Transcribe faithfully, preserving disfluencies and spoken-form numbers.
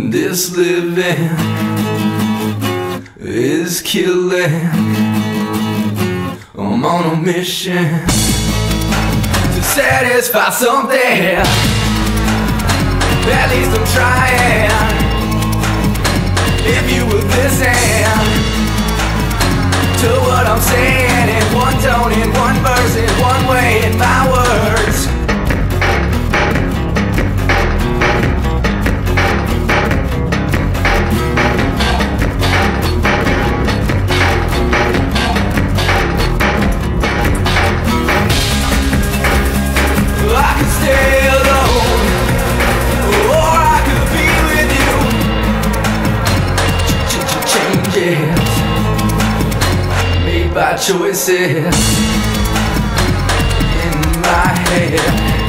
This living is killing. I'm on a mission to satisfy something. At least I'm trying. If you would listen to what I'm saying in one tone, in one verse, in one way, in my words. I could stay alone, or I could be with you. Ch-ch-changes made by choices in my head.